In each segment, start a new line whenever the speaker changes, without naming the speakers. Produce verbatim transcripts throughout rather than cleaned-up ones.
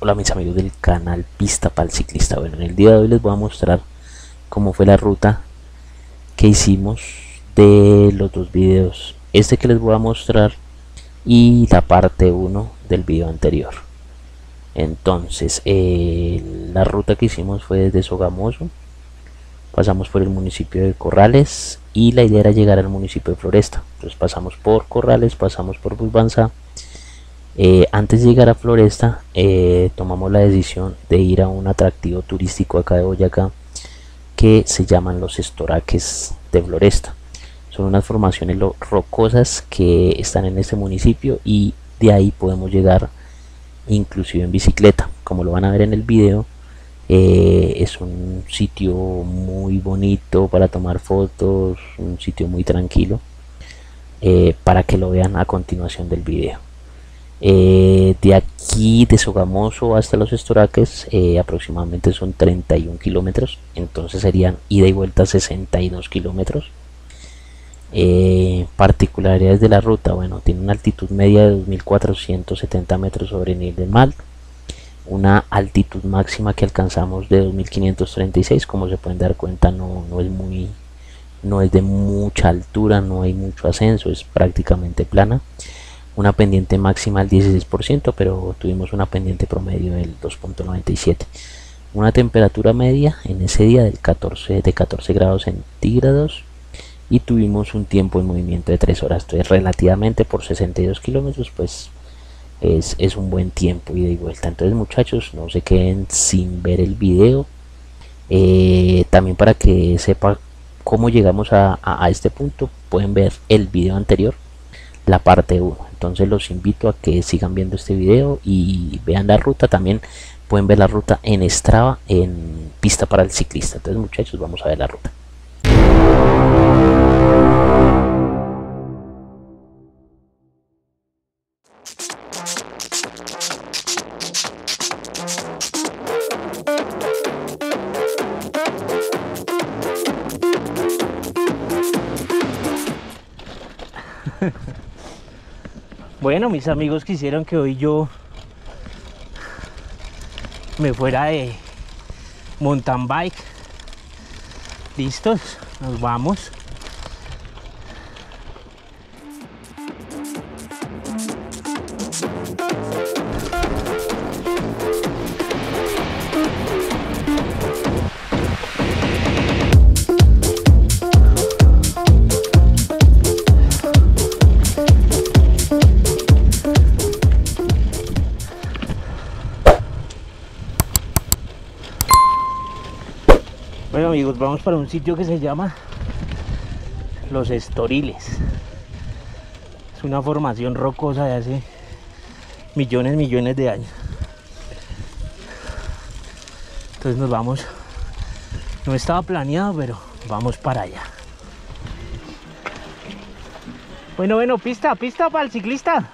Hola mis amigos del canal Pista para el Ciclista. Bueno, en el día de hoy les voy a mostrar cómo fue la ruta que hicimos de los dos videos, este que les voy a mostrar y la parte uno del video anterior. Entonces eh, la ruta que hicimos fue desde Sogamoso, pasamos por el municipio de Corrales y la idea era llegar al municipio de Floresta. Entonces pasamos por Corrales, pasamos por Busbanza. Eh, antes de llegar a Floresta eh, tomamos la decisión de ir a un atractivo turístico acá de Boyacá que se llaman los estoraques de Floresta. Son unas formaciones rocosas que están en este municipio y de ahí podemos llegar inclusive en bicicleta, como lo van a ver en el video. Eh, es un sitio muy bonito para tomar fotos, un sitio muy tranquilo, eh, para que lo vean a continuación del video. Eh, de aquí de Sogamoso hasta los estoraques eh, aproximadamente son treinta y un kilómetros, entonces serían ida y vuelta sesenta y dos kilómetros. Eh, particularidades de la ruta: bueno, tiene una altitud media de dos mil cuatrocientos setenta metros sobre el nivel del mar, una altitud máxima que alcanzamos de dos mil quinientos treinta y seis. Como se pueden dar cuenta, no, no es muy no es de mucha altura, no hay mucho ascenso, es prácticamente plana. Una pendiente máxima del dieciséis por ciento, pero tuvimos una pendiente promedio del dos punto noventa y siete. Una temperatura media en ese día del catorce, de catorce grados centígrados, y tuvimos un tiempo en movimiento de tres horas. Entonces relativamente por sesenta y dos kilómetros pues es, es un buen tiempo ida y vuelta. Entonces muchachos, no se queden sin ver el video. Eh, también para que sepan cómo llegamos a, a, a este punto, pueden ver el video anterior, la parte uno. Entonces los invito a que sigan viendo este video y vean la ruta. También pueden ver la ruta en Strava, en Pista para el Ciclista. Entonces muchachos, vamos a ver la ruta. Bueno, mis amigos quisieron que hoy yo me fuera de mountain bike. ¿Listos? Nos vamos. Bueno amigos, vamos para un sitio que se llama Los Estoriles. Es una formación rocosa de hace millones, millones de años. Entonces nos vamos. No estaba planeado, pero vamos para allá. Bueno, bueno, pista, pista para el ciclista.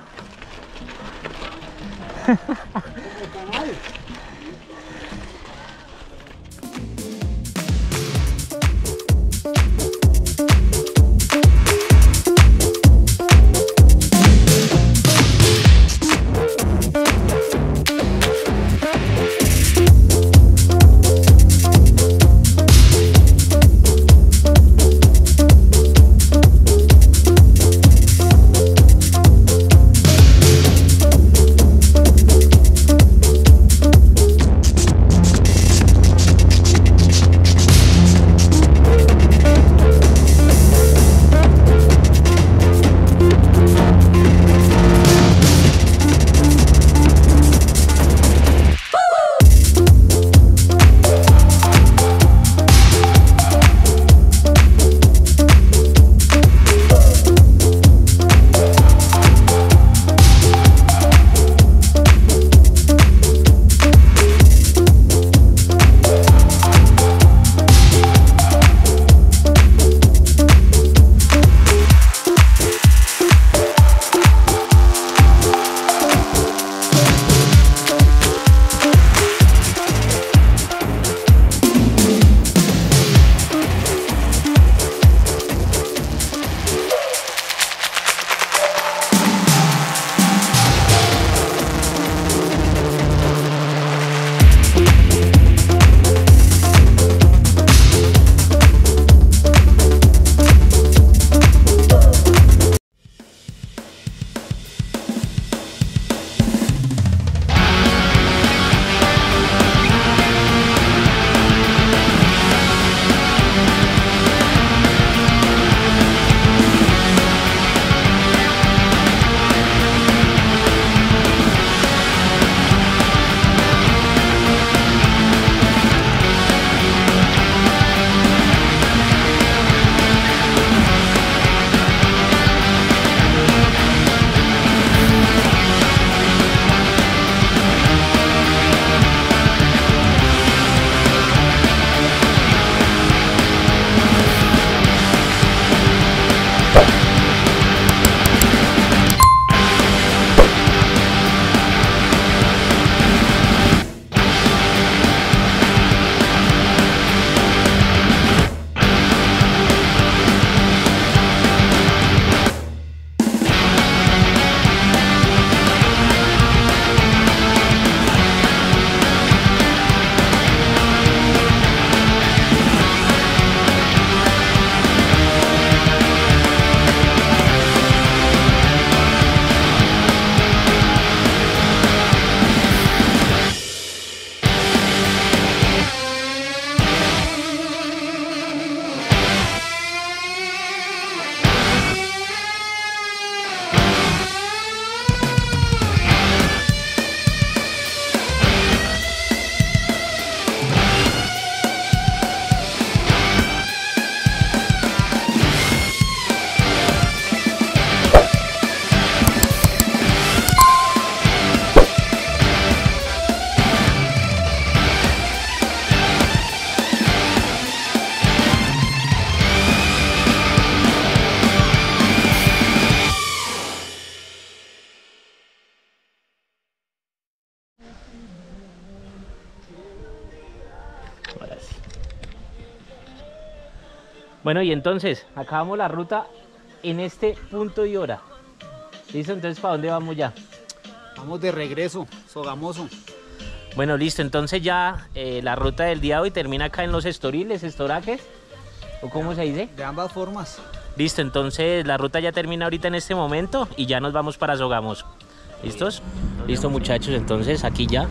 Bueno, y entonces, acabamos la ruta en este punto y hora. ¿Listo? Entonces, ¿para dónde vamos ya?
Vamos de regreso, Sogamoso.
Bueno, listo. Entonces ya eh, la ruta del día de hoy termina acá en los Estoriles, Estoraques, ¿o cómo se dice?
De ambas formas.
Listo, entonces la ruta ya termina ahorita en este momento y ya nos vamos para Sogamoso. ¿Listos? Listo, muchachos, entonces aquí ya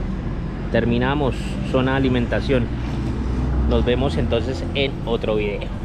terminamos zona de alimentación. Nos vemos entonces en otro video.